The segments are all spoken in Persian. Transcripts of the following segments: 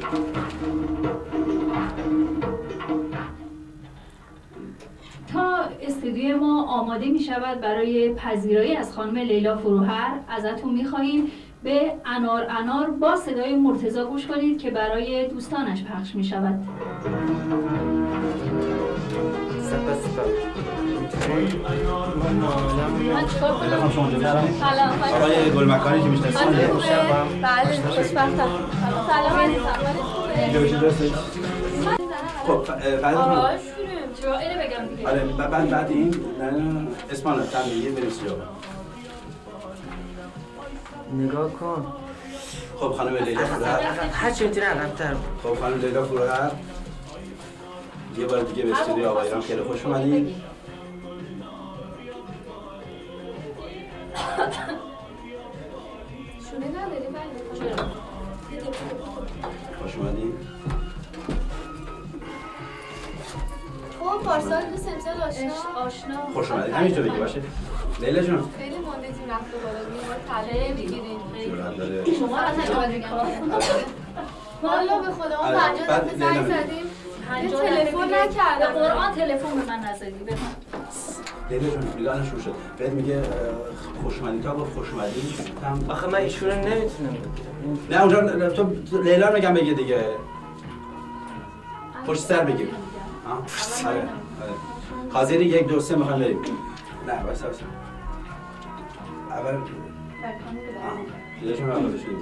تا استودیوی ما آماده می شود برای پذیرایی از خانم لیلا فروهر، ازتون می خواهیم به انار انار با صدای مرتضی گوش کنید که برای دوستانش پخش می شود. آقای گلمکانی که میشناسید. بله خوشبختم. سلام علیکم. خب آقا چرا اینو بگم دیگه؟ آره بعد این اسمان تنبیه برسی جا. نگاه کن. خب خانم لیلا فروهر هر چی میتونه عقب‌تر. خب خانم لیلا فروهر یه بار دیگه به استودیو آقای ایران خیلی خوش اومدید. شونه نداری بله. خوش اومدید. خب پارسال دو سمسال آشنا. خوش اومدید. همینطور بگی باشه. لیلا جون خیلی موندیتیم رفته بالا می‌مون طلعه می‌گیریم. جرأت داره. شما را تجربه والا به خدا اون 50 دفعه زنگ زدیم. یه تلفن نکردم. به قرآن تلفن به من نزدی. لیلا جون میگن شروع شد. بعد میگه خوش اومدید تا گفت خوش اومدید. آخه من ایشون رو نمیتونم بگیرم. نه اونجا تو لیلا میگم بگی دیگه. پشت سر بگیر. آره آره. حاضری 1 2 3 میخوام بریم. نه بس اول لیلا جون اول بشید.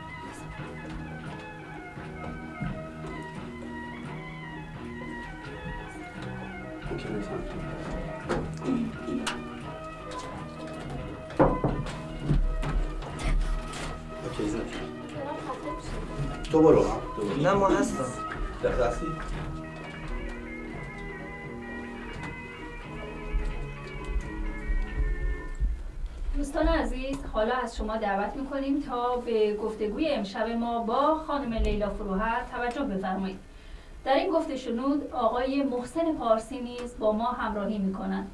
اوکی مثلا اوکی زد تو برو ها تو برو. نه ما هستم. دستی دوستان عزیز، حالا از شما دعوت میکنیم تا به گفتگوی امشب ما با خانم لیلا فروهر توجه بفرمایید. در این گفته شنود آقای محسن پارسی نیز با ما همراهی میکنند.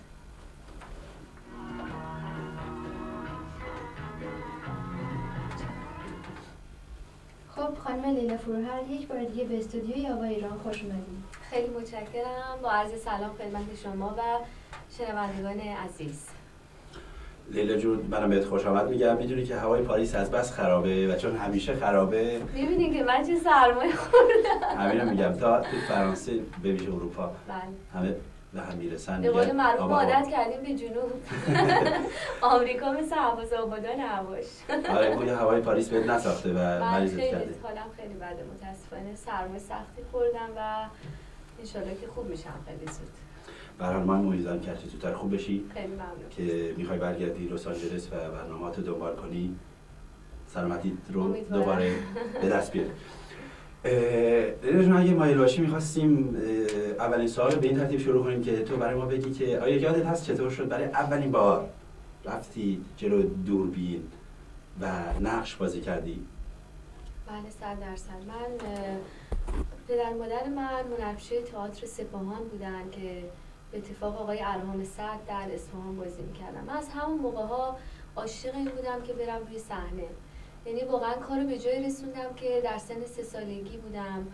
خب خانم لیلا فروهر یک بار دیگه به استودیوی آقای ایران خوش اومدید. خیلی متشکرم. با عرض سلام خدمت شما و شنوندگان عزیز. لیلا جون منم بهت خوش آمد میگم. میدونی که هوای پاریس از بس خرابه و چون همیشه خرابه میبینین که من چه سرمایه خوردم. همینو میگم تا تو فرانسه به ویژه اروپا بله. همه به هم میرسن. به قول معروف عادت کردیم به جنوب. آمریکا مثل حواس آبادان هواش. آره بوی هوای پاریس بهت نساخته و مریضت کرده. حالم خیلی بده متاسفانه. سرمایه سختی خوردم و انشالله که خوب میشم خیلی زود. به هر حال من امیدوارم که هرچی زودتر خوب بشی. خیلی ممنون. که میخوای برگردی لس آنجلس و برنامه‌هاتو دنبال کنی. سلامتی رو دوباره به دست بیاری. لیلا اگه مایل باشی میخواستیم اولین سوال به این ترتیب شروع کنیم که تو برای ما بگی که آیا یادت هست چطور شد برای اولین بار رفتی جلو دوربین و نقش بازی کردی؟ بله 100%. من پدر مادر من هنرپیشه تئاتر سپاهان بودن که به اتفاق آقای ارهام سعد در اصفهان بازی میکردم. من از همون موقع ها عاشق این بودم که برم روی صحنه. یعنی واقعا کارو به جای رسوندم که در سن 3 سالگی بودم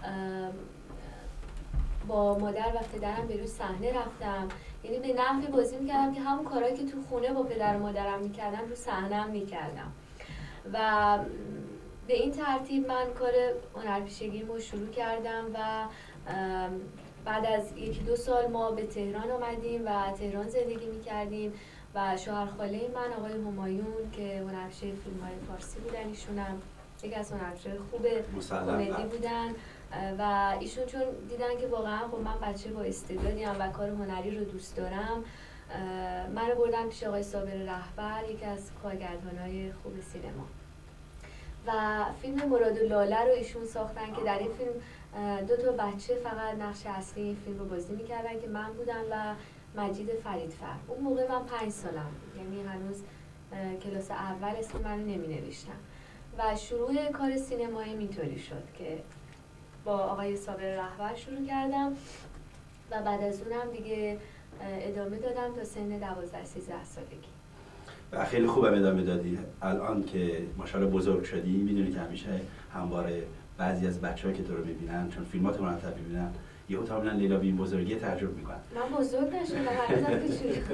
با مادر و پدرم به روی صحنه رفتم. یعنی به نحوی بازی میکردم که همون کارهایی که تو خونه با پدر و مادرم میکردم رو صحنه هم میکردم و به این ترتیب من کار هنرپیشگیمو شروع کردم و بعد از 1-2 سال ما به تهران آمدیم و تهران زندگی میکردیم و شوهرخاله من آقای همایون که هنرپیشه فیلم‌های فارسی بودن، ایشونم یکی از هنرپیشه خوب کمدی بودن و ایشون چون دیدن که واقعا خب من بچه با استعدادیم و کار هنری رو دوست دارم منو بردن پیش آقای صابر رهبر، یکی از کارگردان‌های خوب سینما و فیلم مراد و لاله رو ایشون ساختن که در این فیلم 2 تا بچه فقط نقش اصلی این فیلم رو بازی میکردن که من بودم و مجید فریدفر. اون موقع من 5 سالم بود، یعنی هنوز کلاس اول اسم من رو نمی نوشتم و شروع کار سینمایی اینطوری شد که با آقای صابر رهبر شروع کردم و بعد از اونم دیگه ادامه دادم تا سن 12-13 سالگی. و خیلی خوبم ادامه دادی. الان که ماشاءالله بزرگ شدی میدونی که همیشه همواره بعضی از بچه‌ها که تو رو می‌بینن چون فیلمات رو مرتب می‌بینن یهو تا می‌بینن لیلا به این بزرگی تعجب می‌کنن. من بزرگ نشدم، هنوزم کوچولو.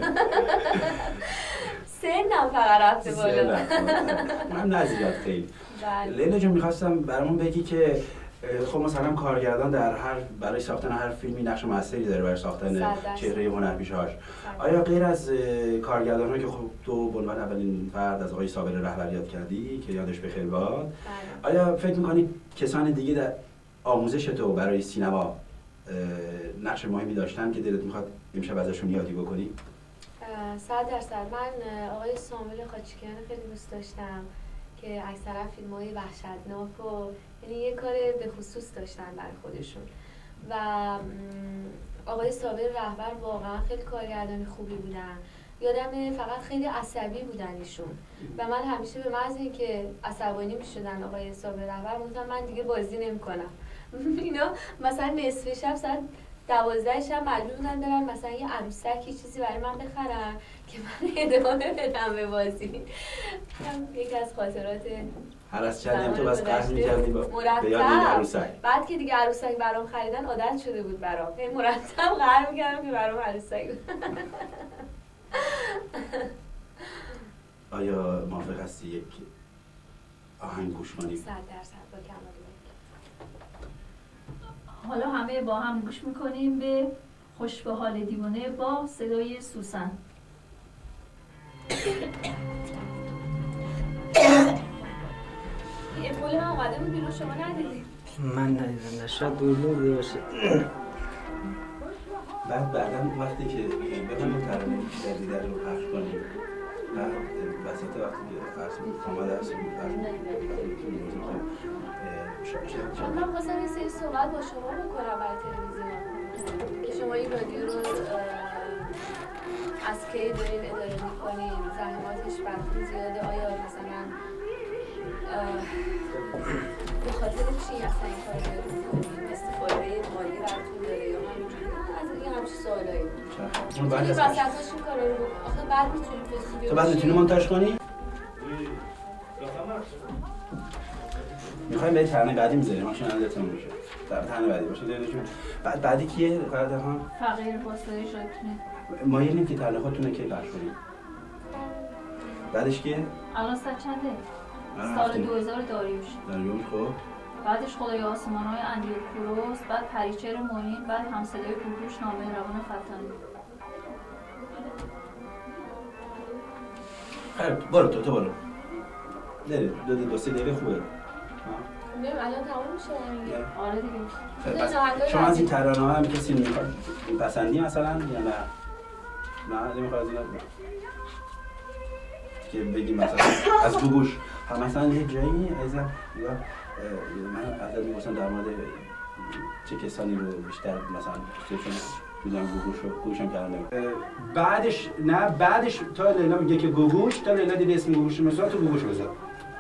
سنم فقط رفته بالا. من نزیاد خیلی. بله. لیلا جون می‌خواستم برامون بگی که خب مثلا کارگردان برای ساختن هر فیلمی نقش موثری داره برای ساختن چهره هنرپیشه‌هاش. آیا غیر از کارگردان‌ها که خب تو به عنوان اولین فرد از آقای صابر رهبر یاد کردی که یادش بخیر باد، آیا فکر می‌کنی کسان دیگه در آموزش تو برای سینما نقش مهمی داشتن که دلت می‌خواد امشب ازشون یادی بکنی؟ 100%. من آقای ساموئل خاچیکیان خیلی دوست داشتم که اکثرا فیلم‌های وحشتناک و یعنی یه کار به خصوص داشتن برای خودشون و آقای صابر رهبر واقعا خیلی کارگردان خوبی بودن. یادم فقط خیلی عصبی بودن ایشون و من همیشه به محض اینکه عصبانی می‌شدن آقای صابر رهبر گفتم من دیگه بازی نمی‌کنم. اینا مثلا نصف شب ساعت 12 شب مجبور بودن برن مثلا یه عروسکی چیزی برای من بخرن که من ادامه بدم به بازی. یکی از خاطرات هر از چندی تو بس قهر می‌کردی با مرتب. عروسک. بعد که دیگه عروسک برام خریدن عادت شده بود برام. مرتب قهر می‌کردم که برام عروسک. آیا موافق هستی یک آهنگ گوش کنیم؟ 100% با کمال میل. حالا همه با هم گوش میکنیم به خوش به حال دیوانه با صدای سوسن. یه پول من اومده بود بیرون شما ندیدید؟ من ندیدم، شاید دوربین دیده باشه. بعداً وقتی که بخوایم ترانه جدیده رو پخش کنیم بعد وسط وقتی که آماده هستیم من خواستم یه سری صحبت با شما بکنم برای تلویزیون که شما این رادیو رو از کی دارین اداره میکنین، زحماتش براتون زیاده، آیا مثلا به خاطر چی اصلا این کار رو میکنین؟ استفاده مالی براتون داره یا همینجوری؟ از این همچه سوالایی میتونی وسطاش این کار رو آخه بعد میتونی به استودیو تو بعد میتونی مونتاژ کنی؟ میخوایم به ترانه بعدی میذاریم ماشین ازتون میشه ترانه بعدی باشه دیدشون بعدی کیه قراردادها فقیر واسطه شاکنه ما یه که ترانه خودتونه کی پخش کنیم بعدش کیه الان سال چنده سال 2000 داریوش خب بعدش خدای آسمان‌های اندیو کوروس بعد پریچهر معین بعد همصدای کوکوش نامه روان فتانی. خب برو تو برو نره دو سه دقیقه خوبه نه الان تموم میشه دیگه. آره دیگه. شما از این ترانه‌ها هم کسی میخواد پسندی مثلا یا نه نمیخواد از اینا که بگیم مثلا از گوگوش مثلا یه جایی از من ازت می‌پرسم در مورد چه کسانی رو بیشتر مثلا دوستشون می‌دونم گوگوشم کردن بعدش تا لیلا میگه که گوگوش تا لیلا دیده اسم گوگوش مثلا تو گوگوش بذار.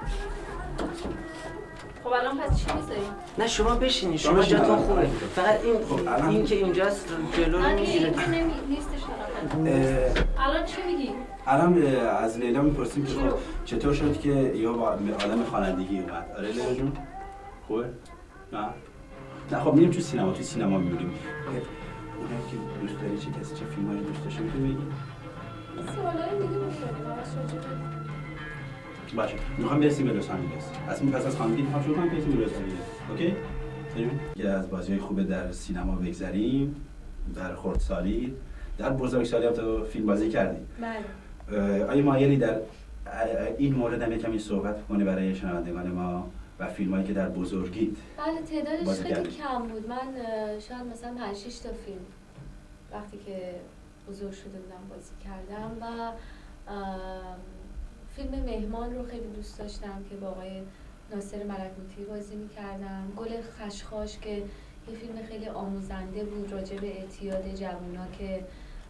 خب الان پس چی می‌ذاریم؟ نه شما بشینید شما جاتون خوبه فقط این که اینجاست جلو رو میگیره نیستش الان چی میگی؟ الان از لیلا میپرسیم که خب چطور شد که یا آدم خوانندگی اومد؟ آره لیلا جون؟ خوبه؟ نه خب میریم تو سینما میبینیم اونایی که دوست داری چه کسی چه فیلمایی دوست داشتی میتونی بگی؟ سوالای دیگه می‌کنیم باشه میخوام برسیم به لس آنجلس پس از خانگی میخوام شروع کنم برسیم به لس آنجلس اوکی؟ بریم یه از بازی‌های خوبه در سینما بگذریم در خردسالی در بزرگسالی هم تو فیلم بازی کردی بله آیا مایلی در این مورد هم کمی صحبت کنی برای شنوندگان ما و فیلمایی که در بزرگیت بله تعدادش خیلی کم بود من شاید مثلا 5-6 تا فیلم وقتی که بزرگ شده بودم بازی کردم و فیلم مهمان رو خیلی دوست داشتم که با آقای ناصر ملکوتی بازی می‌کردم گل خشخاش که یه فیلم خیلی آموزنده بود راجع به اعتیاد جوونا که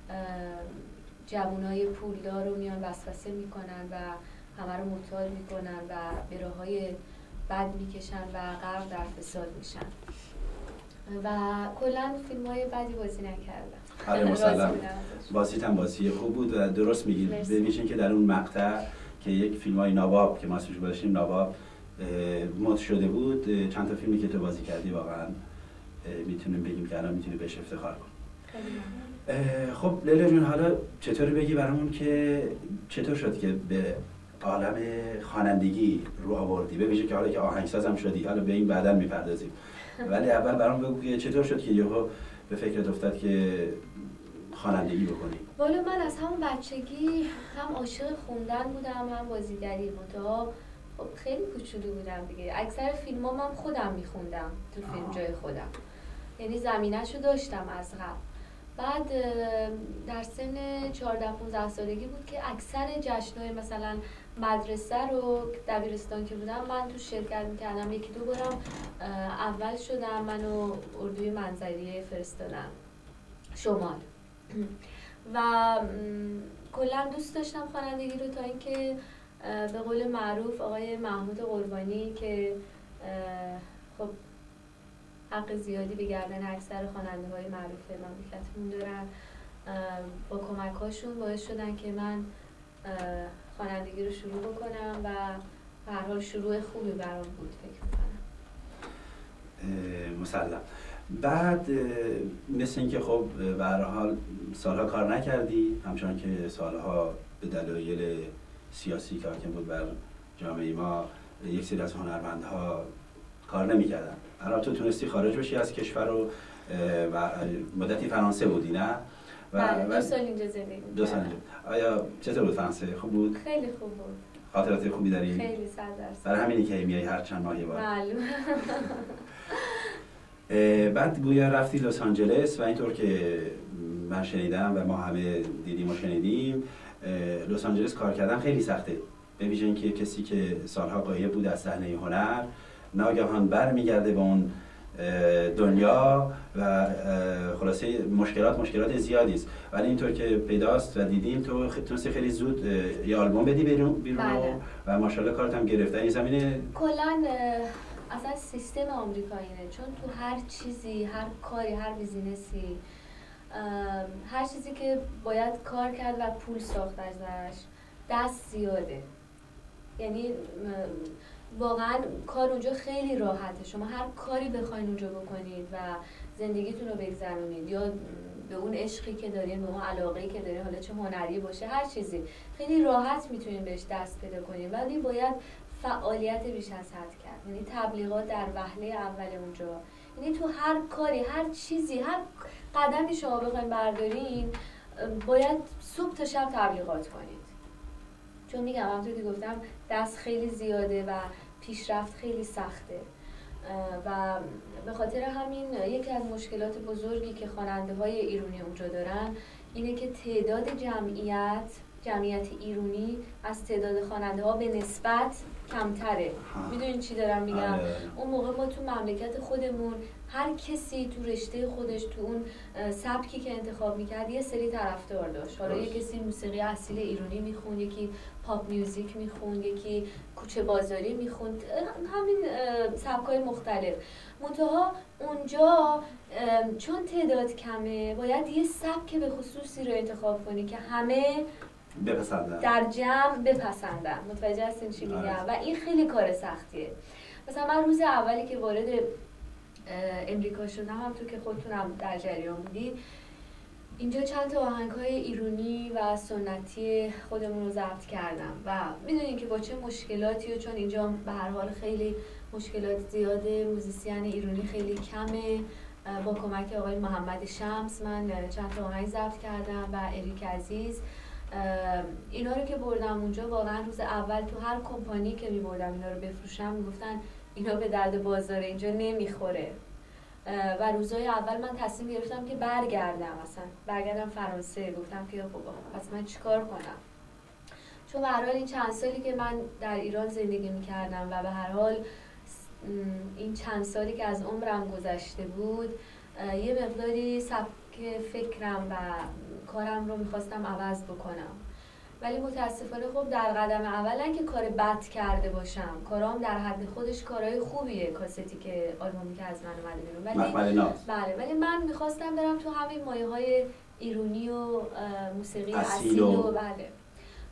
جوونای پولدار رو میان وسوسه میکنن و همه رو معتاد میکنن و به راههای بد میکشن و غرق در فساد میشن و کلا فیلم‌های بدی بازی نکردم. آره مسلم بازیت هم بازی خوب بود و درست میگید ببینید که در اون مقطع که یک فیلم‌های نواب که ما اسمش گذاشتیم نواب مد شده بود. چند تا فیلمی که تو بازی کردی واقعا میتونیم بگیم که الان میتونی بهش افتخار کن. خب لیلا جون، حالا چطوری بگی برامون که چطور شد که به عالم خوانندگی رو آوردی؟ به ویژه که حالا که آهنگسازم شدی، حالا به این بعداً میپردازیم، ولی اول برام بگو که چطور شد که یهو به فکرت افتاد که خوانندگی بکنی؟ والا من از همون بچگی هم عاشق خوندن بودم هم بازیگری. منتها خب خیلی کوچولو بودم دیگه. اکثر فیلم‌ها من خودم میخوندم تو فیلم جای خودم، یعنی زمینه‌شو داشتم از قبل. بعد در سن 14-15 سالگی بود که اکثر جشن‌های مثلا مدرسه رو دبیرستان که بودم من تو شرکت میکردم. 1-2 بارم اول شدم، منو اردوی منظریه فرستادن شمال و کلا دوست داشتم خوانندگی رو، تا اینکه به قول معروف آقای محمود قربانی که خب حق زیادی به گردن اکثر خواننده‌های معروف مملکتمون دارن، با کمک‌هاشون باعث شدن که من خوانندگی رو شروع بکنم و به هر حال شروع خوبی برام بود فکر می‌کنم. مسلم. بعد مثل اینکه خب به هر حال سالها کار نکردی، همچنان که سالها به دلایل سیاسی که حاکم بود بر جامعه ما یک سری از هنرمندها کار نمی‌کردن. الان تو تونستی خارج بشی از کشور و مدتی فرانسه بودی، نه؟ و 2 سال اینجا زندگی 2 سال اینجا. آیا چطور بود فرانسه؟ خوب بود؟ خیلی خوب بود. خاطرات خوبی داری؟ خیلی 100%. برای همینی که میای هر چند ماه یه بار. معلومه. بعد گویا رفتی لس آنجلس و اینطور که من شنیدم و ما همه دیدیم و شنیدیم، لس آنجلس کار کردن خیلی سخته، به ویژه اینکه کسی که سالها غایب بود از صحنه هنر ناگهان برمیگرده به اون دنیا و خلاصه مشکلات زیادی است. ولی اینطور که پیداست و دیدیم تو تونستی خیلی زود یه آلبوم بدی بیرون بله. و ماشاءالله کارت هم گرفته. این زمینه کلا اصلا سیستم آمریکاییه، چون تو هر چیزی، هر کاری، هر بیزینسی، هر چیزی که باید کار کرد و پول ساخت ازش دست زیاده. یعنی واقعا کار اونجا خیلی راحته، شما هر کاری بخواین اونجا بکنید و زندگیتون رو بگذرونید، یا به اون عشقی که دارین، به اون علاقه‌ای که دارین، حالا چه هنری باشه هر چیزی، خیلی راحت میتونین بهش دست پیدا کنید. ولی باید فعالیت بیش از حد کرد، یعنی تبلیغات در وهله اول اونجا. یعنی تو هر کاری، هر چیزی، هر قدمی شما بخواید بردارین باید صبح تا شب تبلیغات کنید. چون میگم همونطور که گفتم دست خیلی زیاده و پیشرفت خیلی سخته و به خاطر همین یکی از مشکلات بزرگی که خواننده‌های ایرانی اونجا دارن اینه که تعداد جمعیت ایرانی از تعداد خواننده‌ها به نسبت کمتره. میدونین چی دارم میگم؟ اون موقع ما تو مملکت خودمون هر کسی تو رشته خودش، تو اون سبکی که انتخاب میکرد یه سری طرفدار داشت. حالا یه کسی موسیقی اصیل ایرانی میخوند، یکی پاپ میوزیک میخوند، یکی کوچه بازاری میخوند، همین سبکای مختلف. منتها اونجا چون تعداد کمه باید یه سبک به خصوصی رو انتخاب کنی که همه بپسندن، در جمع بپسندن. متوجه هستین چی میگم؟ و این خیلی کار سختیه. مثلا من روز اولی که وارد امریکا شدم، هم تو که خودتونم در جریان بودید، اینجا چند تا آهنگ‌های ایرانی و سنتی خودمون رو ضبط کردم و میدونین که با چه مشکلاتی، و چون اینجا به هر حال خیلی مشکلات زیاده، موزیسین ایرانی خیلی کمه، با کمک آقای محمد شمس من چند تا آهنگ ضبط کردم و اریک عزیز. اینا رو که بردم اونجا، واقعا روز اول تو هر کمپانی که می‌بردم اینا رو بفروشم میگفتن اینا به درد بازار اینجا نمیخوره. و روزهای اول من تصمیم گرفتم که برگردم فرانسه. گفتم که خب پس من چیکار کنم؟ چون به هر حال این چند سالی که من در ایران زندگی میکردم و به هر حال این چند سالی که از عمرم گذشته بود، یه مقداری سبک فکرم و کارم رو میخواستم عوض بکنم. ولی متاسفانه خب در قدم اول که کار بد کرده باشم، کارام در حد خودش کارهای خوبیه، کاستی که آلبومی که از من اومده بیرون، ولی من میخواستم برم تو همین مایه‌های ایرانی و موسیقی اصیل و بله.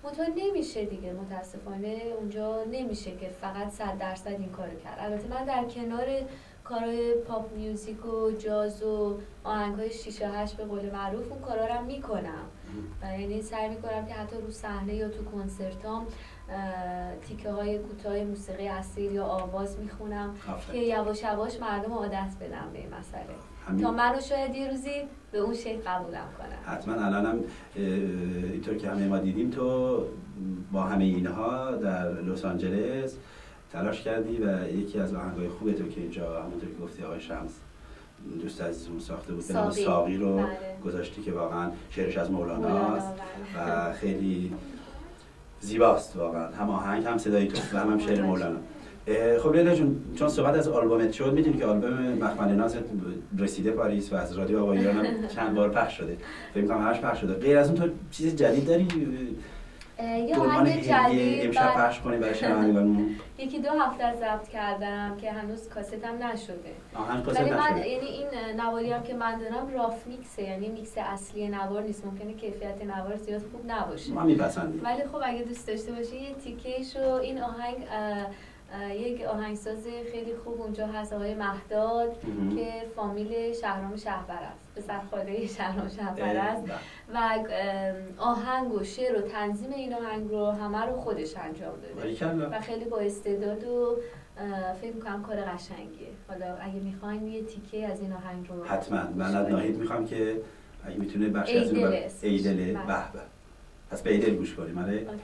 منتها نمیشه دیگه، متاسفانه اونجا نمیشه که فقط 100% این کارو کرد. البته من در کنار کارهای پاپ میوزیک و جاز و آهنگ‌های 6 و 8 به قول معروف اون کارا رو هم میکنم، یعنی سعی میکنم که حتی رو صحنه یا تو کنسرتام تیکه های کوتاه موسیقی اصیل یا آواز میخونم که یواش یواش مردم عادت بدن به این مسئله تا منو شاید یه روزی به اون شکل قبولم کنن. حتما. الانم اینطور که همه ما دیدیم تو با همه اینها در لس آنجلس تلاش کردی و یکی از آهنگای خوب تو که اینجا همونطور که گفتی آقای شمس دوست عزیزمون ساخته بود به نام ساقی رو گذاشتی که واقعا شعرش از مولاناست و خیلی زیباست واقعا، هم آهنگ هم صدای تو و هم شعر مولانا. خب لیلا جون، چون صحبت از آلبومت شد، میدونی که آلبوم مخمل نازت رسیده پاریس و از رادیو آقای ایران هم چند بار پخش شده، فکر می‌کنم همش پخش شده. غیر از اون تو چیز جدید داری؟ یه آهنگ جدید امشب پخش کنیم برای شنوندگانمون؟ یکی 2 هفته ضبط کردم که هنوز کاستم نشده. ولی من یعنی این نواری هم که من دارم راف میکسه، یعنی میکس اصلی نوار نیست، ممکنه کیفیت نوار زیاد خوب نباشه. ما میپسندیم. ولی خب اگه دوست داشته باشی یه تیکه‌شو، این آهنگ یک آهنگساز خیلی خوب اونجا هست، آقای مهداد که فامیل شهرام شهبر است، پسرخاله شهرام شهبر است و آهنگ و شعر و تنظیم این آهنگ رو همه رو خودش انجام داده و خیلی با استعداد و فکر می‌کنم کار قشنگیه. حالا اگه می‌خواین یه تیکه از این آهنگ رو حتما من از ناهید می‌خوام که اگه میتونه بخشی از اون ایدل به به پس به ایدل گوش کنیم. آره اوکی.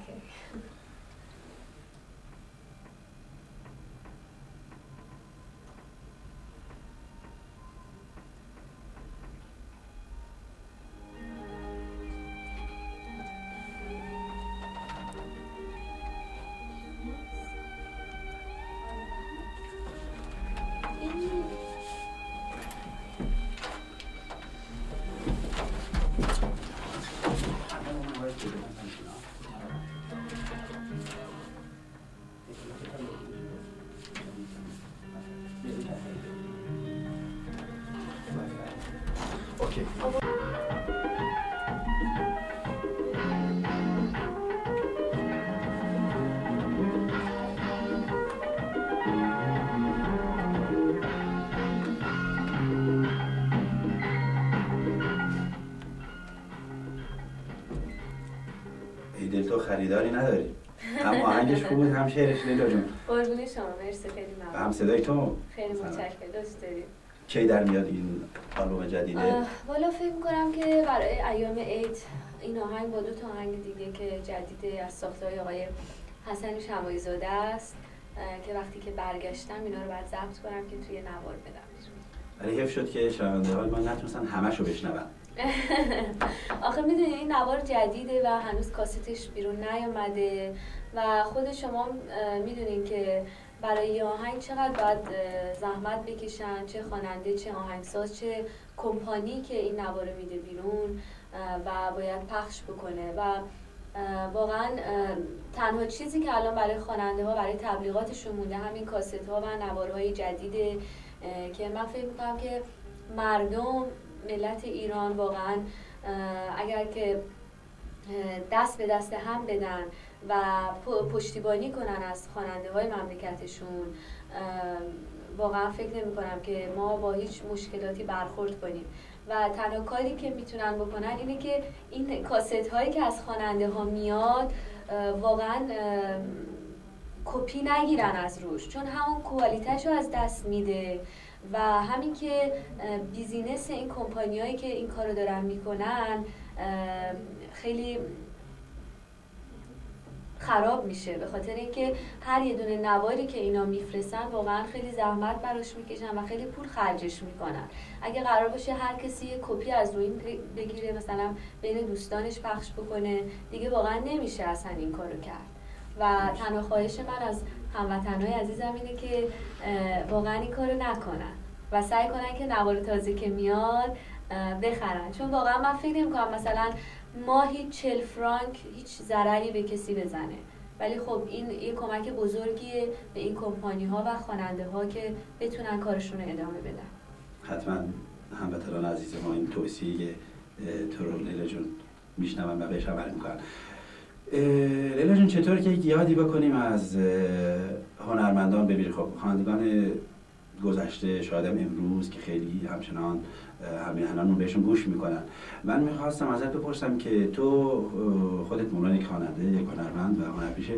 ایدل تو خریداری نداری، هم آهنگش خوب بود هم شعرش. لیلا جون قربون شما، مرسی، خیلی ممنون. هم صدای تو خیلی متشکرم، دوست داریم. کی در میاد این آلبوم جدیده؟ والا فکر می‌کنم که برای ایام عید این آهنگ با 2 تا آهنگ دیگه که جدیده از ساخته‌های آقای حسن شماعی زاده است که وقتی که برگشتم اینا رو بعد ضبط کنم که توی نوار بدم. ولی حیف شد که شنونده‌های ما نتونستن همه‌شو بشنون. آخه میدونی این نوار جدیده و هنوز کاستش بیرون نیامده و خود شما میدونین که برای یه آهنگ چقدر باید زحمت بکشن، چه خواننده، چه آهنگساز، چه کمپانی که این نوار رو میده بیرون و باید پخش بکنه و واقعا تنها چیزی که الان برای خواننده ها برای تبلیغاتشون مونده همین کاست ها و نوارهای جدیده که من فکر میکنم که مردم ملت ایران واقعا اگر که دست به دست هم بدن و پشتیبانی کنن از خواننده های مملکتشون، واقعا فکر نمی کنم که ما با هیچ مشکلاتی برخورد کنیم و تنها کاری که میتونن بکنن اینه که این کاست هایی که از خواننده ها میاد واقعا کپی نگیرن از روش، چون همون کوالیتش رو از دست میده و همین که بیزینس این کمپانیایی که این کارو دارن میکنن خیلی خراب میشه، به خاطر اینکه هر یه دونه نواری که اینا میفرستن واقعا خیلی زحمت براش میکشن و خیلی پول خرجش میکنن. اگه قرار باشه هر کسی یه کپی از روی بگیره مثلا بین دوستانش پخش بکنه، دیگه واقعا نمیشه اصلا این کارو کرد و تنها خواهش من از هموطنهای عزیزم اینه که واقعا این کارو نکنن و سعی کنن که نوار تازه که میاد بخرن، چون واقعا من فکر نمی‌کنم مثلا ماهی 40 فرانک هیچ ضرری به کسی بزنه، ولی خب این یه کمک بزرگیه به این کمپانی ها و خواننده ها که بتونن کارشون رو ادامه بدن. حتما هموطنان عزیز ما این توصیه تو رو لیلا جون میشنون و بهش عمل میکنن. لیلا جون چطور که یادی بکنیم از هنرمندان ببینید؟ خب خوانندگان گذشته، شاید هم امروز که خیلی همچنان همیهنانون بهشون گوش میکنن. من میخواستم ازت بپرسم که تو خودت مولان یک خواننده، یک هنرمند و هنرپیشه،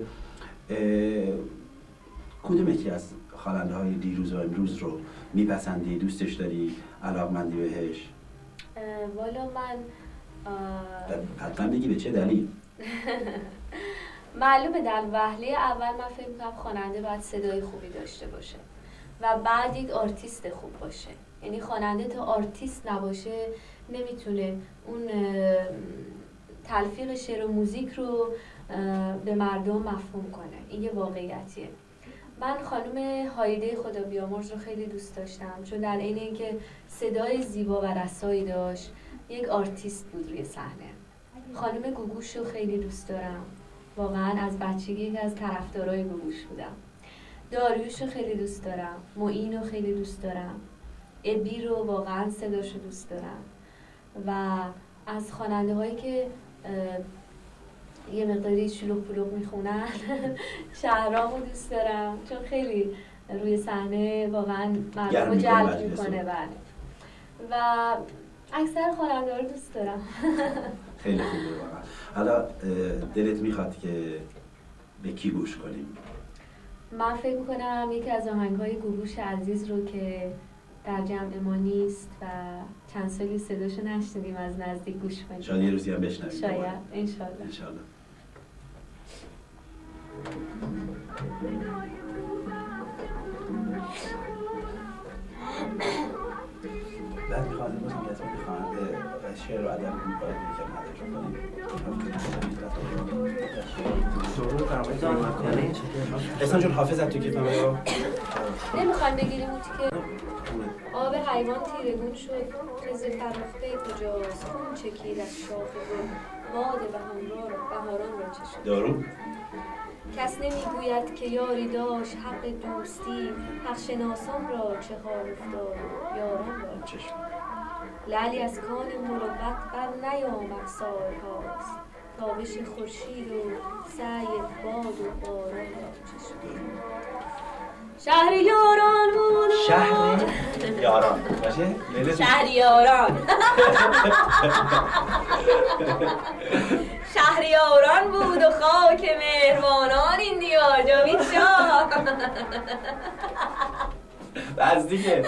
کدوم یکی از خواننده های دیروز و امروز رو میپسندی، دوستش داری، علاقمندی بهش؟ والا من حتما بگی به چه دلیل. معلومه در وهله اول من فکر میکنم خواننده باید صدای خوبی داشته باشه و بعد یک آرتیست خوب باشه. یعنی خواننده تا آرتیست نباشه نمیتونه اون تلفیق شعر و موزیک رو به مردم مفهوم کنه. این یه واقعیتیه. من خانم هایده خدا بیامرز رو خیلی دوست داشتم، چون در عین اینکه صدای زیبا و رسایی داشت، یک آرتیست بود روی صحنه. خانم گوگوش رو خیلی دوست دارم، واقعا از بچگی یکی از طرفدارای گوگوش بودم. داریوش رو خیلی دوست دارم، معین رو خیلی دوست دارم، ابی رو واقعا صداش رو دوست دارم. و از خواننده هایی که یه مقداری شلوغ پلوغ میخونن شهرام رو دوست دارم، چون خیلی روی صحنه واقعا مردم رو جلب میکنه. بله. و اکثر خواننده ها رو دوست دارم. خیلی خوبه واقعا. حالا دلت میخواد که به کی گوش کنیم؟ من فکر میکنم یکی از آهنگ‌های گوگوش عزیز رو که در جمع ما نیست و چند سالی صداشو نشنیدیم از نزدیک گوش کنیم. شاید یه روزی هم بشنویم. شاید، انشالله. انشالله. بعد میخواستم بازم یادم میخواهند شعر و ادب باید یکم نداشت کنیم. احسان جون حافظت تو کیف نمایه نمیخوایم بگیریم اون که آب حیوان تیرگون شد، خز فرخته کجاست، خون چکید از شاخ گل، باد بهاران را چشید. دارو؟ کس نمیگوید که یاری داشت حق دوستی، حق شناسان را چه حال افتاد یاران را چشم. لعلی از کان مروت بر نیامد سالهاست، تابش خورشید و سعی باد و باران را چشم. شهر یاران بود. شهر یاران باشه؟ شهر یاران. شهر یاران بود و خاک مهربانان این دیار جاوید شاه. بس دیگه.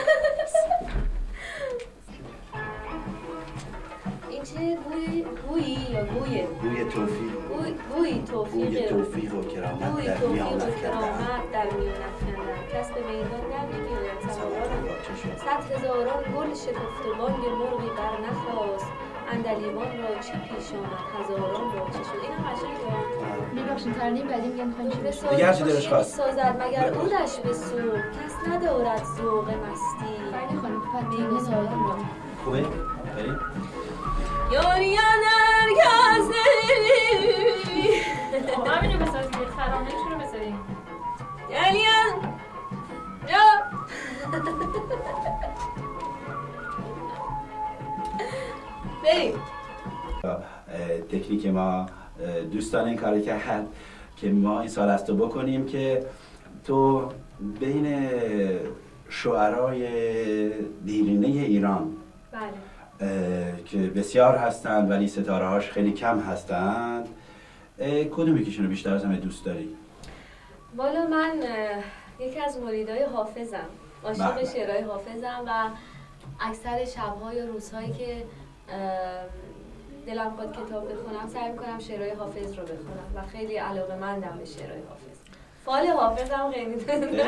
این چه گویی یا گویه؟ گوی توفیق. گویی توفیق. گوی توفیق و کرامت گویی در میان توفیق و افکندن. کرامت در میان افکندن. کس به میدان در نمی‌آید سواران. 100,000 گل شکفت و بانگ مرغی بر نخواست، عندلیبان را چه پیش آمد هزاران را چه شد. این هم قشنگه. میبخشین ترانه بعدی میگم میخواین چی بشه؟ دیگه هرچی دلش خواست. سازد مگر عودش به صبح، کس ندارد ذوق مستی. فرنی خانم فتیمه سالان را خوبه؟ بریم؟ یاری اندر کس نمی همینو بسازیم، ترانه شروع بسازیم. یعنی یا بریم. تکنیک ما دوستان این کاری کرد که ما این سال از تو بکنیم که تو بین شعرای دیرینه ایران که بسیار هستند ولی ستاره هاش خیلی کم هستند، کدوم یکیشونو بیشتر از همه دوست داری؟ والا من یکی از مریدای حافظم، عاشق شعرهای حافظم و اکثر شب‌ها یا روزهایی که دلم خواهد کتاب بخونم سعی می‌کنم شعرهای حافظ رو بخونم و خیلی علاقه‌مندم به شعرهای حافظ. فال حافظم خیلی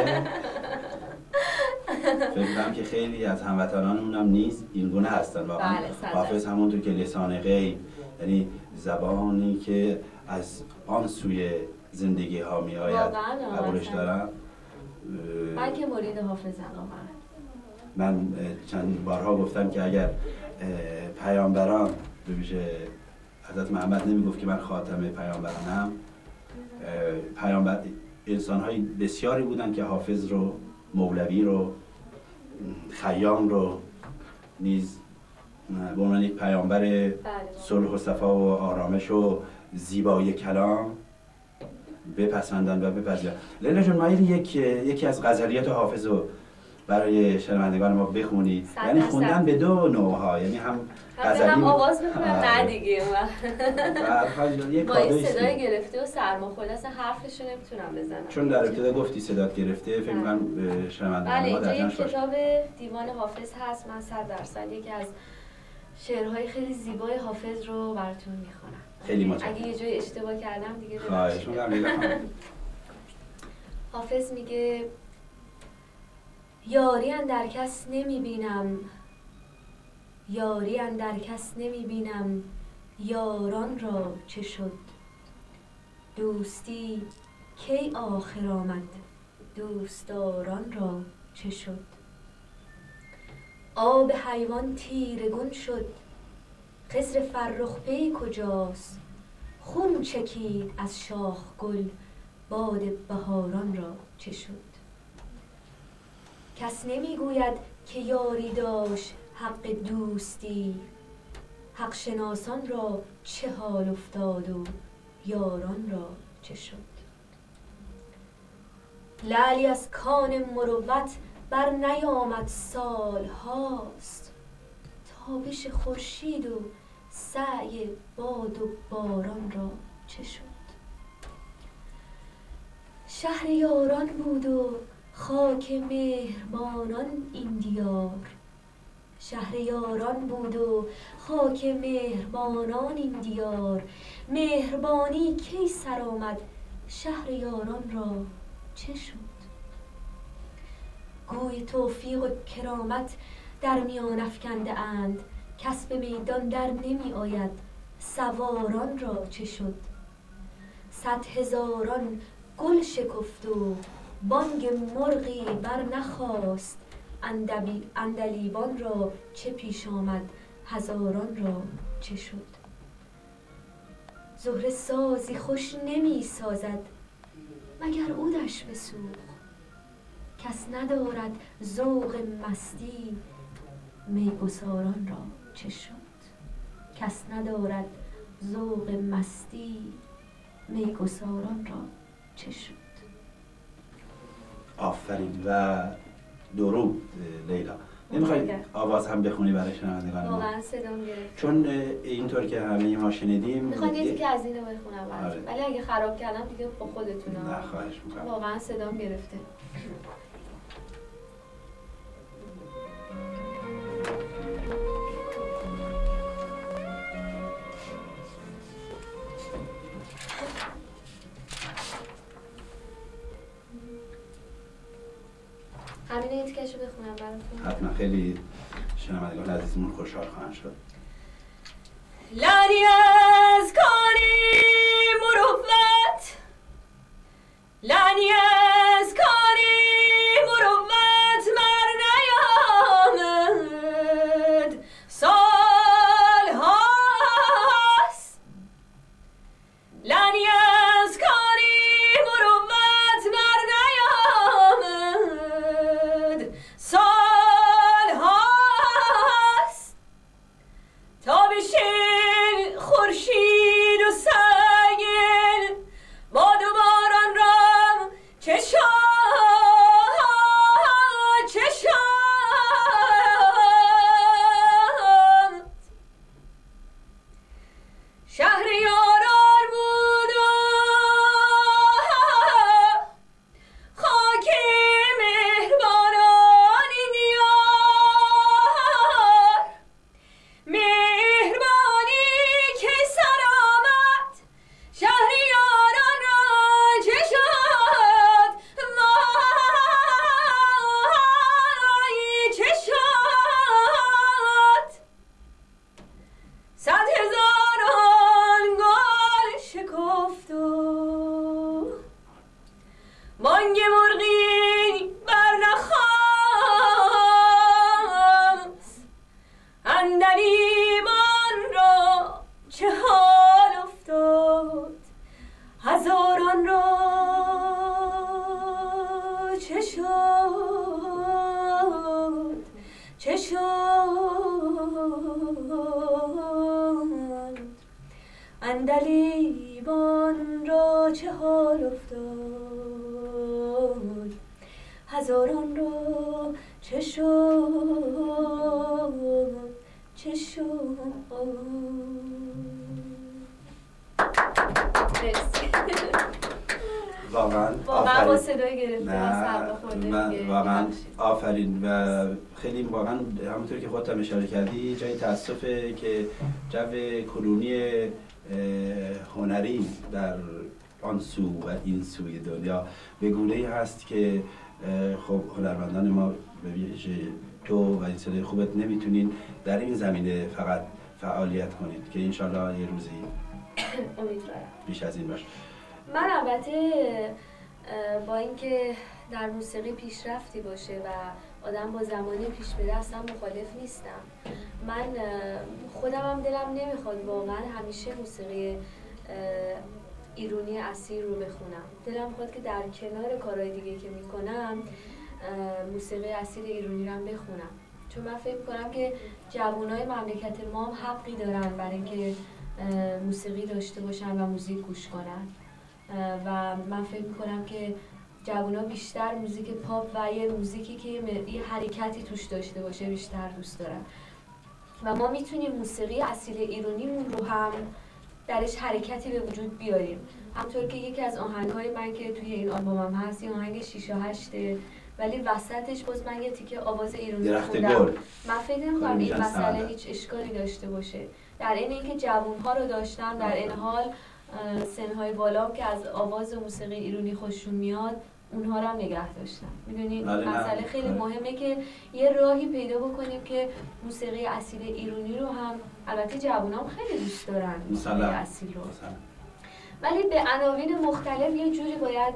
فکر کنم که خیلی از هموطنانمون هم نیز این گونه هستن واقعا. بله، حافظ همونطور که لسان غیب، یعنی زبانی که از آن سوی زندگی ها می آید قبولش دارم. من که مرید حافظم واقعا. من چند بارها گفتم که اگر پیامبران به ویژه حضرت محمد نمیگفت که من خاتم پیامبرانم، پیامبر انسان‌های بسیاری بودن که حافظ رو، مولوی رو، خیام رو نیز به عنوان یک پیامبر صلح و صفا و آرامش و زیبایی کلام بپسندن و بپذیرن. لیلا جون مایل یکی از غزلیات حافظ رو برای شنوندگان ما بخونید. یعنی خوندن به دو نوع‌ها، یعنی هم غزلی هم آواز بخونم نه دیگه یک با این صدای گرفته و سرماخورده اصلا حرفش رو نمیتونم بزنم. چون در ابتدا گفتی صدات گرفته، فکر کنم شنوندگان ما در اینجا یک کتاب دیوان حافظ هست، من 100% یکی از شعرهای خیلی زیبای حافظ رو براتون میخونم. خیلی متشکرم. اگه یه جای اشتباه کردم دیگه خواهش می‌کنم. حافظ میگه یاری اندر کس نمیبینم، یاری اندر کس نمیبینم، یاران را چه شد؟ دوستی کی آخر آمد، دوستداران را چه شد؟ آب حیوان تیرگون شد، خضر فرخ پی کجاست؟ خون چکید از شاخ گل، باد بهاران را چه شد؟ کس نمیگوید که یاری داشت حق دوستی، حق شناسان را چه حال افتاد و یاران را چه شد؟ لعلی از کان مروت بر نیامد سال هاست، تابش خورشید و سعی باد و باران را چه شد؟ شهر یاران بود و خاک مهربانان این دیار، شهر یاران بود و خاک مهربانان این دیار، مهربانی کی سر آمد، شهر یاران را چه شد؟ گوی توفیق و کرامت در میان افکنده اند، کس به میدان در نمی آید، سواران را چه شد؟ 100,000 گل شکفت و بانگ مرغی بر نخاست، عندلیبان را چه پیش آمد، هزاران را چه شد؟ زهره سازی خوش نمی سازد مگر عودش بسوخت، کس ندارد ذوق مستی، میگساران را چه شد؟ کس ندارد ذوق مستی، میگساران را چه شد؟ آفرین و درود لیلا. نمیخوای آواز هم بخونی برای شنوندگان ما؟ واقعا صدام گرفت. چون اینطور که همه ما شنیدیم میخواد یکی که از اینو بخونم براتون، آره. ولی اگه خراب کردم دیگه با خودتون. نه خواهش میکنم. واقعا صدام گرفته. همین این تیکشو بخونم براتون. حتما خیلی شنوندگان عزیزمون خوشحال خواهند شد. لعنی از کاری مروت، لعنی از کاری مروت مر نیامد، سال هاست. لعنی از کاری مروت مر نیامد، سال هاست. تا بشه خورشید و سایل، باد و باران را چه شد، چه شد؟ شهر یاران بود و خاک مهربانان این دیار، مهربانی کی سر آمد، شهر یاران را چه شد؟ وای چه شد؟ 100,000 گل شکفت و بانگ مرغی بر نخاست، عندلیبان را چه حال افتاد، هزاران را چه شد، چه شد؟ عندلیبان را چه حال افتاد، هزاران را چه شد چه شد. واقعا با صدای گرفته من واقعا آفرین و خیلی واقعا همونطور که خودت هم اشاره کردی جای تاسفه که جو کنونی هنری در آن سو و این سوی دنیا به گونه‌ای هست که خب هنرمندان ما به ویژه تو و این صدای خوبت نمیتونین در این زمینه فقط فعالیت کنید که انشالله یه روزی امیدوارم بیش از این باشه. من البته با اینکه در موسیقی پیشرفتی باشه و آدم با زمانی پیش بره اصلا مخالف نیستم. من خودم هم دلم نمیخواد واقعا همیشه موسیقی ایرانی اصیل رو بخونم. دلم میخواد که در کنار کارهای دیگه که میکنم موسیقی اصیل ایرانی رو هم بخونم، چون من فکر میکنم که جوانای مملکت ما هم حقی دارن برای اینکه موسیقی داشته باشن و موزیک گوش کنن و من فکر میکنم که جوونا بیشتر موزیک پاپ و یه موزیکی که یه حرکتی توش داشته باشه بیشتر دوست دارن و ما میتونیم موسیقی اصیل ایرانیمون رو هم درش حرکتی به وجود بیاریم. همطور که یکی از آهنگ‌های من که توی این آلبومم هست یه آهنگ 6 و 8 ولی وسطش باز من یه تیکه آواز ایرانی خوندم. من فکر نمی‌کنم این مسئله هیچ اشکالی داشته باشه. در این اینکه جوان‌ها رو داشتم در این حال سن‌های بالا که از آواز موسیقی ایرانی خوششون میاد اونها رو هم نگه داشتم. میدونید مسئله خیلی مهمه که یه راهی پیدا بکنیم که موسیقی اصیل ایرانی رو هم البته جوانام خیلی دوست دارن موسیقی اصیل رو ولی به عناوین مختلف یه جوری باید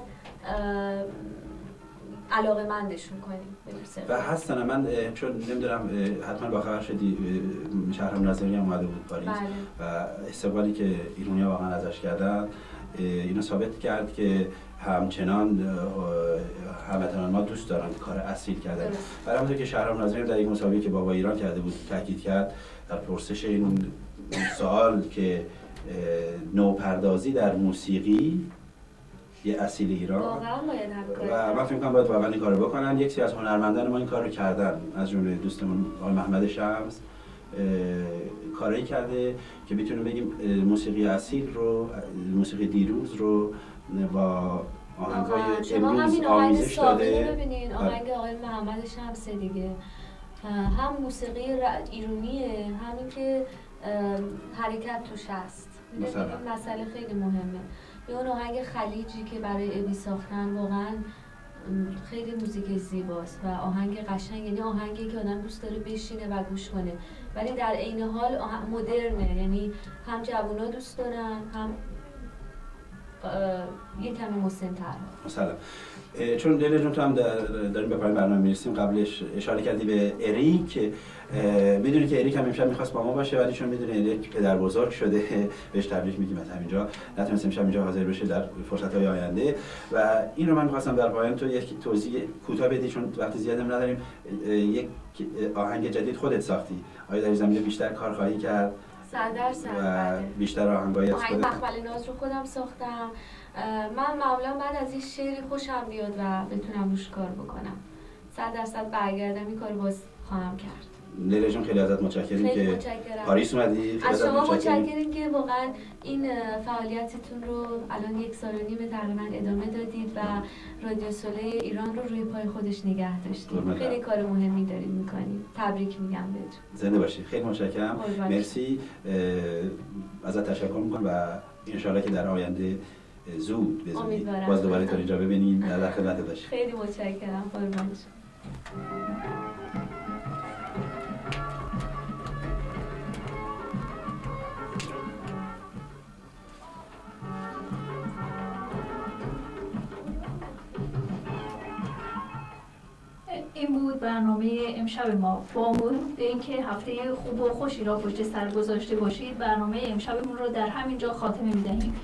علاقه‌مندشون کنیم به موسیقی. و هستن من چون نمیدونم حتما با خبر شدی شهرام ناظری هم اومده بود پاریس و استقبالی که ایرانی‌ها واقعا ازش کردن اینو ثابت کرد که همچنان هموطنان ما دوست دارن کار اصیل کردن. برای همونطور که شهرام ناظری در یک مسابقه که با ایران کرده بود تاکید کرد در پرسش این سوال که نوپردازی در موسیقی یه اصیل ایران و من فکر می‌کنم باید واقعا این کارو بکنن. یک سری از هنرمندان ما این کارو کردن، از جمله دوستمون آقای محمد شمس کاری کرده که میتونیم بگیم موسیقی اصیل رو، موسیقی دیروز رو با آهنگ‌های امروز آمیزش داده. ببینین آهنگ آقای محمد شمس دیگه هم موسیقی ایرانیه همین که حرکت توش هست. مسئله خیلی مهمه. یا اون آهنگ خلیجی که برای ابی ساختن واقعا خیلی موزیک زیباست و آهنگ قشنگ، یعنی آهنگی که آدم دوست داره بشینه و گوش کنه ولی در عین حال مدرنه، یعنی هم جوونا دوست دارن هم یه کمی مسن‌تر. مثلا چون لیلا جون تو هم داریم به پایان برنامه میرسیم قبلش اشاره کردی به اریک. میدونی که اریک هم امشب میخواست با ما باشه ولی چون میدونی اریک پدر بزرگ شده بهش تبریک میگیم از همینجا نتونست امشب اینجا حاضر بشه در فرصت‌های آینده و این رو من میخواستم در پایان تو یک توضیح کوتاه بدی چون وقت زیادی نداریم. یک آهنگ جدید خودت ساختی، آیا در این زمینه بیشتر کار خواهی کرد؟ 100% و بیشتر آهنگای از خودت؟ مخمل ناز رو خودم ساختم. من معمولا بعد از این شعری خوشم بیاد و بتونم روش کار بکنم 100% برگردم این کار باز خواهم کرد. لیلا جون خیلی ازت متشکریم که پاریس اومدی. از شما متشکریم که واقعا این فعالیتتون رو الان 1 سال و نیم تقریبا ادامه دادید و رادیو سوله ایران رو روی پای خودش نگه داشتید. خیلی کار مهمی دارید میکنید. تبریک میگم بهتون. زنده باشید. خیلی متشکرم. مرسی. ازت تشکر میکنم و ان شاءالله که در آینده زود بزنید باز دوباره تا اینجا ببینیم در خدمت باشیم. خیلی متشکرم. قربان این بود برنامه امشب ما. با امید به اینکه هفته خوب و خوشی را پشت سر گذاشته باشید برنامه امشبمون رو در همینجا خاتمه میدهیم.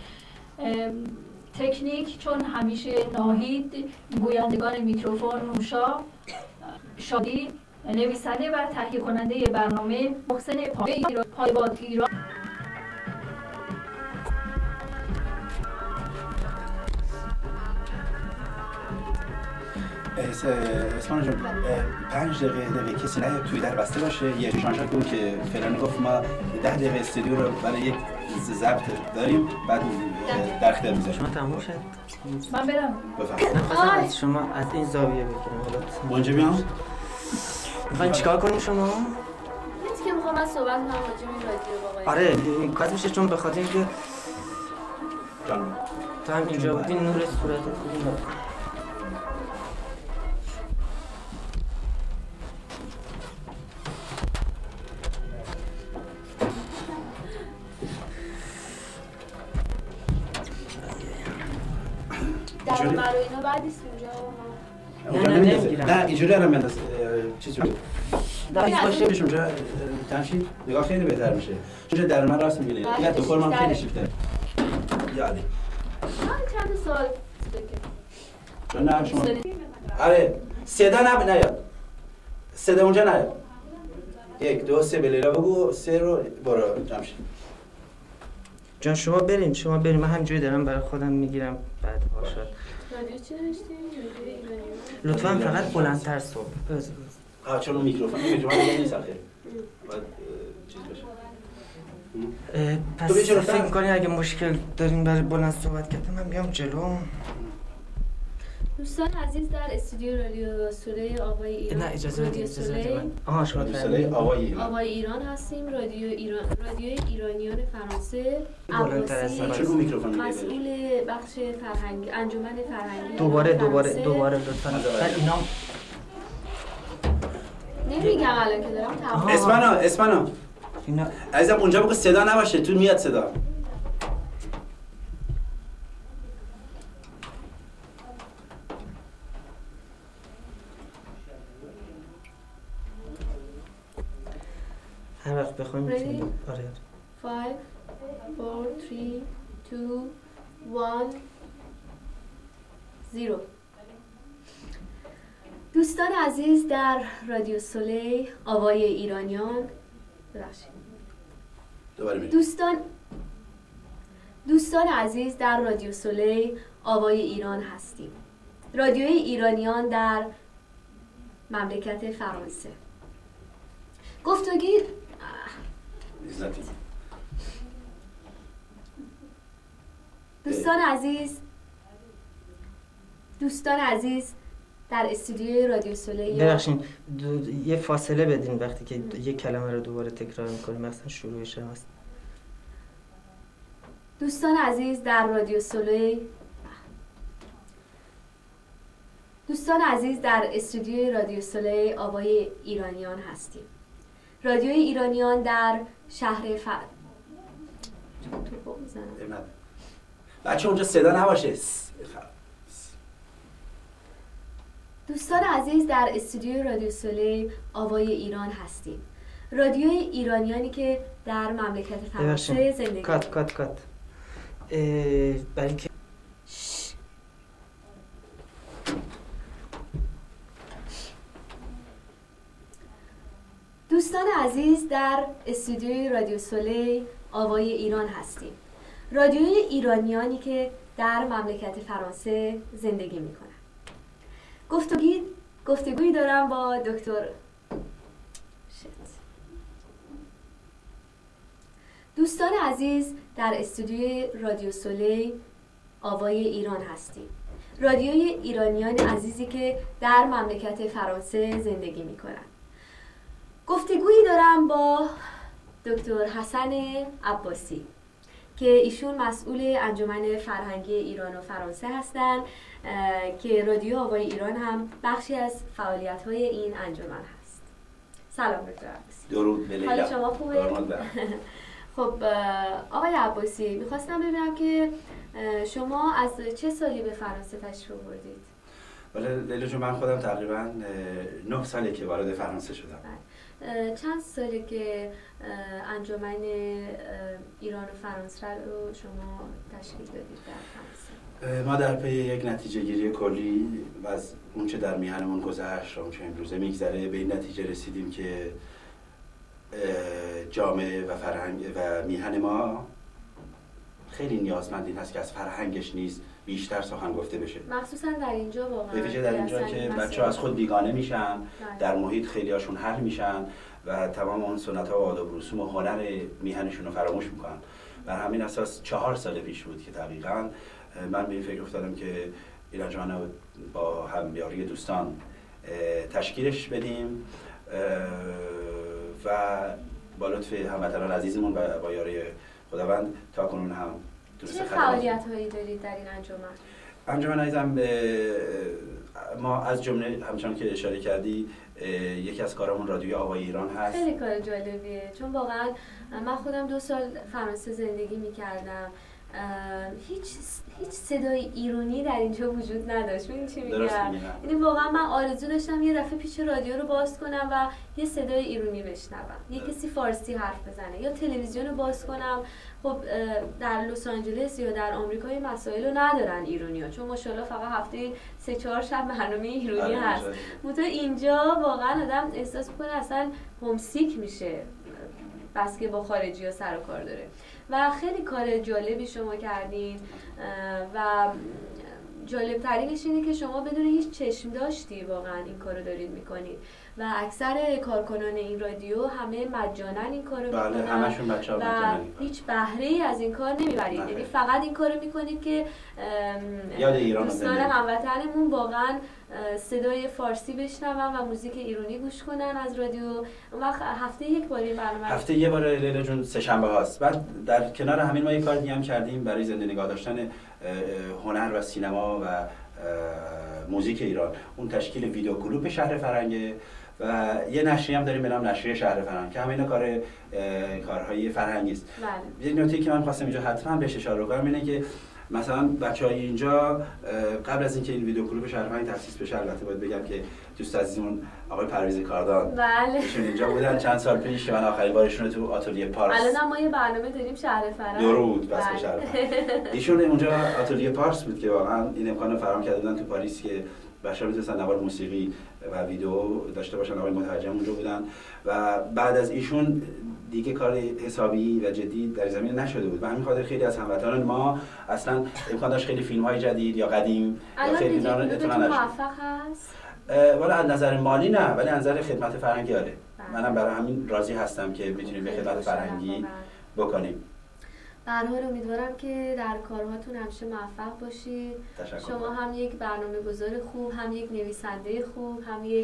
تکنیک چون همیشه ناهید، گویندگان میکروفون نوشا شادی، نویسنده و تهیه کننده برنامه محسن پایباد ایران. اسمان جون 5 دقیقه کسی نیاد توی در بسته باشه. یه شانشا بود که فعلا گفت ما 10 دقیقه استودیو رو برای یک ضبط داریم، بعد در اختیار میذاریم. شما تموم شد؟ من برم. بفرمایید. از شما از این زاویه بگیرم. اونجا بیام. میخواین چیکار کنیم شما؟ نیست که میخوام از صحبت کنم راجع به این رادیو بابای. آره کات میشه، چون به خاطر اینکه جان تو هم اینجا بودی نور صورتت بودی. در مرو اینو بعد نیست اونجا. نه نمیگیرم. نه اینجوری الان بنداز چیزی رو. نه باشه بشه اونجا تمشید نگاه خیلی بهتر میشه. چون در من راست میبینه. دیگه تو فرمم خیلی شیفته. یادی. چند سال چون نه شما. آره صدا نیاد. صدا اونجا نیاد. 1 2 3 به لیلا بگو، 3 رو برو جمشید. جان شما بریم من همینجوری دارم برای خودم میگیرم بعد باشد. رادیو چی داشتی؟ لطفاً فقط بلندتر صحبت. چون میکروفون دیگه نیست آخه. باید چیز بشه. پس فکر می‌کنی اگه مشکل دارین برای بلند صحبت کردن من بیام جلو؟ دوستان عزیز در استودیو رادیو سوله آوای ایران. نه اجازه بدید شما سوله آوای ایران هستیم. رادیو ایرانیان فرانسه. عباسی مسئول بخش فرهنگ انجمن فرهنگی. دوباره لطفاً. اینا نمیگم الان که دارم اسمانا اینا عزیزم اونجا بگو صدا نباشه، تو میاد صدا. هر وقت بخوایم میتونیم. آره 5 4 3 2 1 0. دوستان عزیز در رادیو سولی آوای ایرانیان دوستان عزیز در رادیو سولی آوای ایران هستیم. رادیوی ایرانیان در مملکت فرانسه. گفتگوی دوستان عزیز در استودیوی رادیو سولی. ببخشید یه فاصله بدین وقتی که یه کلمه رو دوباره تکرار می‌کنیم، مثلا شروعش هست. دوستان عزیز در رادیو سولی، دوستان عزیز در استودیوی رادیو سولی آوای ایرانیان هستیم. رادیوی ایرانیان در شهر بچه اونجا صدا نباشه. دوستان عزیز در استودیوی رادیو سولی آوای ایران هستیم. رادیوی ایرانیانی که در مملکت فرانسه زندگی. کات برای که دوستان عزیز در استودیوی رادیو سولی آوای ایران هستیم. رادیوی ایرانیانی که در مملکت فرانسه زندگی می‌کنند. گفتگویی دارم با دکتر دوستان عزیز در استودیوی رادیو سولی آوای ایران هستیم. رادیوی ایرانیان عزیزی که در مملکت فرانسه زندگی می‌کنند. گفتگویی دارم با دکتر حسن عباسی که ایشون مسئول انجمن فرهنگی ایران و فرانسه هستند که رادیو آوای ایران هم بخشی از فعالیت‌های این انجمن هست. سلام دکتر عباسی. درود به لیلا. حال شما خوبه؟ خب آقای عباسی، میخواستم ببینم که شما از چه سالی به فرانسه تشریف آوردید؟ ولی لیلا جون من خودم تقریبا 9 ساله که وارد فرانسه شدم. چند ساله که انجمن ایران و فرانسه رو شما تشکیل دادید در فرانسه؟ ما در پی یک نتیجه گیری کلی و از اون چه در میهنمون گذشت و اون چه امروزه میگذره به این نتیجه رسیدیم که جامعه و فرهنگ و میهن ما خیلی نیازمند این هست که از فرهنگش نیز بیشتر سخن گفته بشه، مخصوصا در اینجا واقعا به ویژه در اینجا که بچه‌ها از خود بیگانه میشن، در محیط خیلی هاشون حل میشن و تمام اون سنت‌ها و آداب و رسوم و هنر میهنشون رو فراموش میکنن. بر همین اساس 4 سال پیش بود که دقیقاً من به این فکر افتادم که این انجمن رو با همیاری دوستان تشکیلش بدیم و با لطف هموطنان عزیزمون و با یاری خداوند تا کنون هم چه فعالیت‌هایی دارید در این انجمن؟ انجمن عزیزم ما از جمله همچنان که اشاره کردی یکی از کارامون رادیوی آوای ایران هست. خیلی کار جالبیه، چون واقعا من خودم 2 سال فرانسه زندگی می‌کردم. هیچ صدای ایرانی در اینجا وجود نداشت. ببین چی میگم؟ یعنی واقعا من آرزو داشتم یه دفعه پیش رادیو رو باز کنم و یه صدای ایرانی بشنوم، یه کسی فارسی حرف بزنه، یا تلویزیون رو باز کنم. خب در لس آنجلس یا در آمریکا این مسائل رو ندارن ایرانی‌ها، چون ماشاءالله فقط هفته 3-4 شب برنامه ایرانی هست. منتها اینجا واقعا آدم احساس می‌کنه اصلا همسیک میشه بس که با خارجی‌ها سر و کار داره. و خیلی کار جالبی شما کردین و جالب ترینش اینه که شما بدون هیچ چشم داشتی واقعا این کارو دارید میکنید و اکثر کارکنان این رادیو همه مجانا این کارو میکنن. بله، همشون بچه‌ها و هیچ بهره‌ای از این کار نمیبرید، یعنی فقط این کارو میکنید که یاد ایران دوستان هموطنمون واقعا صدای فارسی بشنون و موزیک ایرانی گوش کنن از رادیو. اون وقت هفته یک بار این برنامه هفته یه بار لیلا جون سه‌شنبه هاست. بعد در کنار همین ما یه کار دیگه هم کردیم برای زنده نگاه داشتن هنر و سینما و موزیک ایران. اون تشکیل ویدیو کلوپ شهر فرنگه و یه نشریه هم داریم به نام نشریه شهر فرهنگ که همین کارهای فرهنگی است. بله. یه نکته که من خواستم اینجا حتما بهش اشاره کنم اینه که مثلا بچهای اینجا قبل از اینکه این ویدیو کلوپ شهر فرهنگ تأسیس بشه، البته باید بگم که دوست عزیزمون آقای پرویز کاردان بله ایشون اینجا بودن چند سال پیش که من آخرین بارشون رو تو آتلیه پارس. الان ما یه برنامه داریم شهر فرهنگ. درود بس به شهر فرهنگ. ایشون اونجا آتلیه پارس بود که واقعا این امکانو فراهم کرده بودن تو پاریس که بچه‌ها می‌تونستن نوار موسیقی و ویدیو داشته باشن. آقای مترجم اونجا بودن و بعد از ایشون دیگه کار حسابی و جدی در زمین نشده بود و همین خاطر خیلی از هموطنان ما اصلا امکان داشت خیلی فیلم‌های جدید یا قدیم یا خیلی اینا رو اطلاع نشد. موفق هست؟ والا از نظر مالی نه، ولی از نظر خدمت فرهنگی آره. منم برای همین راضی هستم که میتونیم به خدمت فرهنگی بکنیم. به هر حال امیدوارم که در کارهاتون همیشه موفق باشید. شما هم یک برنامه‌گذار خوب، هم یک نویسنده خوب، هم یک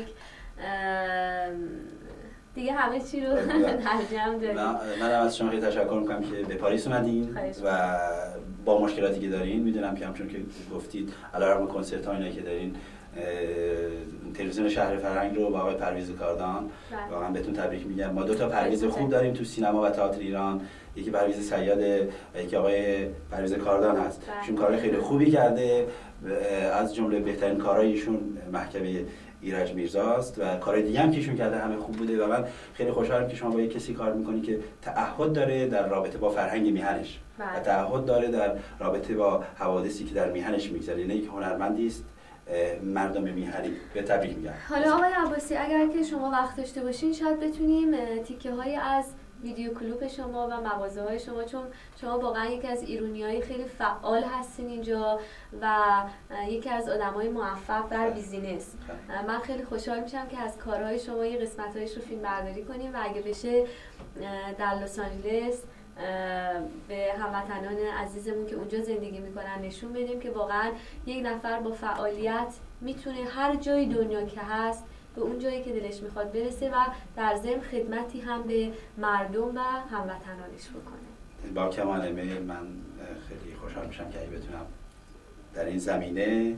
دیگه همه چی رو در جمع دارید. منم از شما خیلی تشکر می‌کنم که به پاریس اومدین و با مشکلاتی که دارین میدونم که همچون که گفتید علیرغم کنسرت ها اینایی که دارین تلویزیون شهر فرهنگ رو با آقای پرویز کاردان واقعا بهتون تبریک میگم. ما 2 تا پرویز خوب داریم تو سینما و تئاتر ایران، یکی پرویز صیاد و یکی آقای پرویز کاردان هست. ایشون کارهای خیلی خوبی کرده، از جمله بهترین کارهای ایشون محکمه ایرج میرزاست و کارهای دیگه هم که ایشون کرده همه خوب بوده و من خیلی خوشحالم که شما با یک کسی کار میکنی که تعهد داره در رابطه با فرهنگ میهنش و تعهد داره در رابطه با حوادثی که در میهنش میگذره. یعنی یک هنرمندی است مردم میهنی. به تبریک میگم. حالا آقای عباسی اگر که شما وقت داشته باشین شاید بتونیم تیکه‌هایی از ویدیو کلوپ شما و مغازه‌های شما، چون شما واقعا یکی از ایرانی‌های خیلی فعال هستین اینجا و یکی از آدم‌های موفق در بیزینس، من خیلی خوشحال میشم که از کارهای شما یه قسمت‌هایش رو فیلمبرداری کنیم و اگه بشه در لس آنجلس به هموطنان عزیزمون که اونجا زندگی میکنن نشون بدیم که واقعا یک نفر با فعالیت میتونه هر جای دنیا که هست به اون جایی که دلش میخواد برسه و در ضمن خدمتی هم به مردم و هموطنانش بکنه. با کمال میل من خیلی خوشحال میشم که اگه بتونم در این زمینه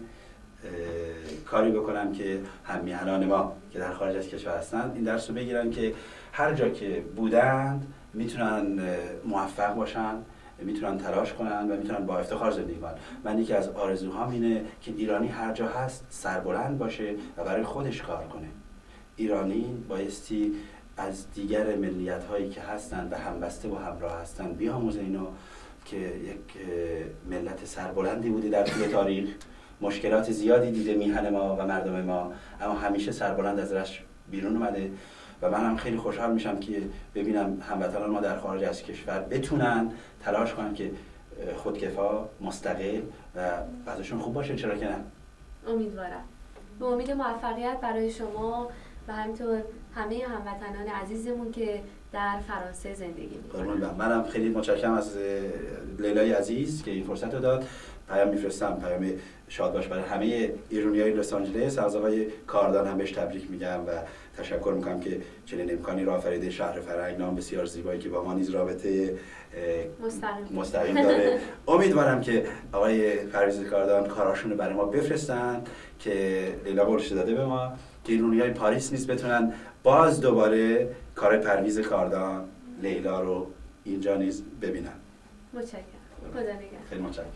کاری بکنم که همیهنان ما که در خارج از کشور هستند این درس رو بگیرن که هر جا که بودند میتونن موفق باشن، میتونن تلاش کنن و میتونن با افتخار زندگی کنن. من یکی از آرزوهام اینه که ایرانی هر جا هست سربلند باشه و برای خودش کار کنه. ایرانی بایستی از دیگر ملیت هایی که هستن و همبسته و همراه هستن بیاموزه اینو که یک ملت سربلندی بوده در طول تاریخ، مشکلات زیادی دیده میهن ما و مردم ما، اما همیشه سربلند از رش بیرون اومده و منم خیلی خوشحال میشم که ببینم هموطنان ما در خارج از کشور بتونن تلاش کنن که خودکفا، مستقل و بعضشون خوب باشه، چرا که نه؟ امیدوارم. به امید موفقیت برای شما و همینطور همه هموطنان عزیزمون که در فرانسه زندگی می‌کنن. منم خیلی متشکرم از لیلای عزیز که این فرصت رو داد. پیام میفرستم، پیام شاد باش برای همه ایرانیای لس آنجلس. از آقای کاردان هم بهش تبریک میگم و تشکر میکنم که چنین امکانی را آفریده. شهر فرهنگ، نام بسیار زیبایی که با ما نیز رابطه مستقیم داره. امیدوارم که آقای پرویز کاردان کاراشون رو برای ما بفرستن که لیلا قولش داده به ما که ایرانیای پاریس نیز بتونن باز دوباره کار پرویز کاردان، لیلا رو اینجا نیز ببینن. متشکرم. خدا نگهدار. خیلی متشکرم.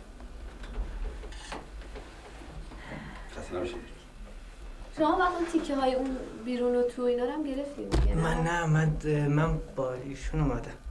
شما وقتی تیکه های اون بیرون و تو اینا رو هم گرفتید؟ من نه، من با ایشون اومدم.